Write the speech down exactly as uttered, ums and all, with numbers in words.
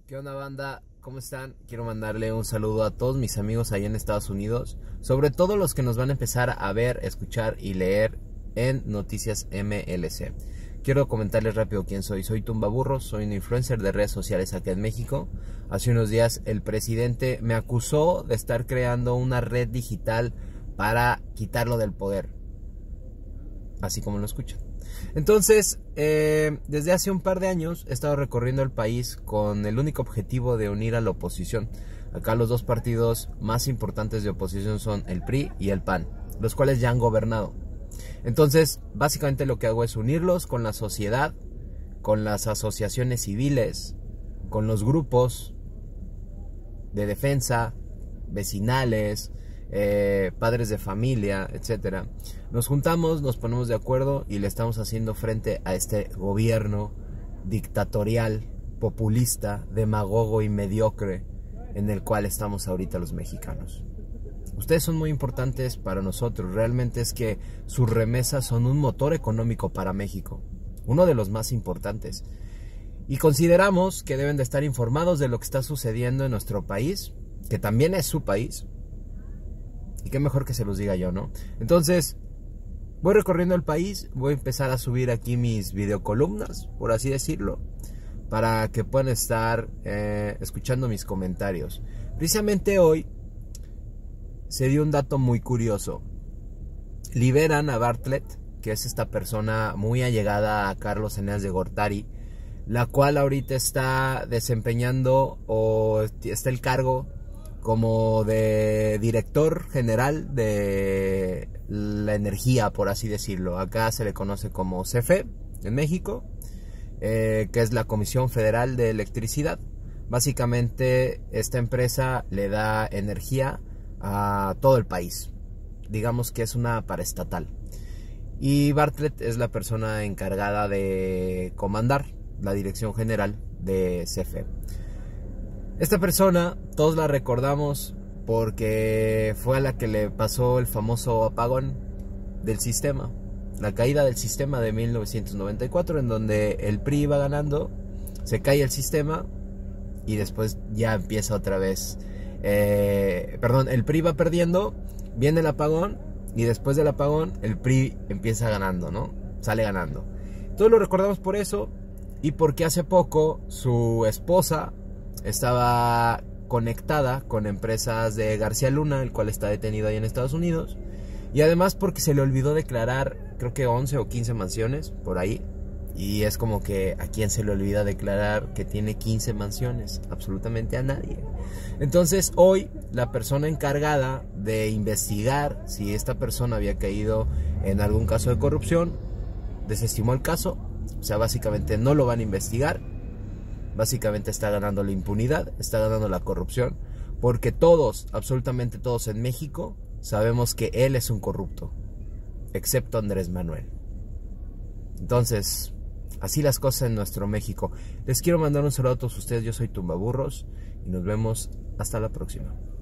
¿Qué onda, banda? ¿Cómo están? Quiero mandarle un saludo a todos mis amigos allá en Estados Unidos, sobre todo los que nos van a empezar a ver, escuchar y leer en Noticias M L C. Quiero comentarles rápido quién soy. Soy Tumbaburros, soy un influencer de redes sociales acá en México. Hace unos días el presidente me acusó de estar creando una red digital para quitarlo del poder, así como lo escuchan. Entonces, eh, desde hace un par de años he estado recorriendo el país con el único objetivo de unir a la oposición. Acá los dos partidos más importantes de oposición son el P R I y el P A N, los cuales ya han gobernado. Entonces, básicamente lo que hago es unirlos con la sociedad, con las asociaciones civiles, con los grupos de defensa, vecinales, Eh, padres de familia, etcétera. Nos juntamos, nos ponemos de acuerdo y le estamos haciendo frente a este gobierno dictatorial, populista, demagogo y mediocre en el cual estamos ahorita los mexicanos. Ustedes son muy importantes para nosotros. Realmente es que sus remesas son un motor económico para México, uno de los más importantes, y consideramos que deben de estar informados de lo que está sucediendo en nuestro país, que también es su país. Y qué mejor que se los diga yo, ¿no? Entonces, voy recorriendo el país, voy a empezar a subir aquí mis videocolumnas, por así decirlo, para que puedan estar eh, escuchando mis comentarios. Precisamente hoy se dio un dato muy curioso. Liberan a Bartlett, que es esta persona muy allegada a Carlos Eneas de Gortari, la cual ahorita está desempeñando o está el cargo como de director general de la energía, por así decirlo. Acá se le conoce como C F E en México, eh, que es la Comisión Federal de Electricidad. Básicamente esta empresa le da energía a todo el país. Digamos que es una paraestatal. Y Bartlett es la persona encargada de comandar la dirección general de C F E. Esta persona, todos la recordamos porque fue a la que le pasó el famoso apagón del sistema, la caída del sistema de mil novecientos noventa y cuatro, en donde el P R I iba ganando, se cae el sistema y después ya empieza otra vez, eh, perdón, el P R I va perdiendo, viene el apagón y después del apagón el P R I empieza ganando, ¿no? Sale ganando. Todos lo recordamos por eso y porque hace poco su esposa estaba conectada con empresas de García Luna, el cual está detenido ahí en Estados Unidos, y además porque se le olvidó declarar, creo que once o quince mansiones por ahí, y es como que a quién se le olvida declarar que tiene quince mansiones, absolutamente a nadie. Entonces hoy la persona encargada de investigar si esta persona había caído en algún caso de corrupción desestimó el caso. O sea, básicamente no lo van a investigar. Básicamente está ganando la impunidad, está ganando la corrupción, porque todos, absolutamente todos en México, sabemos que él es un corrupto, excepto Andrés Manuel. Entonces, así las cosas en nuestro México. Les quiero mandar un saludo a todos ustedes. Yo soy Tumbaburros y nos vemos hasta la próxima.